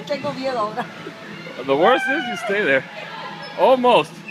tengo miedo ahora. The worst is you stay there. Almost.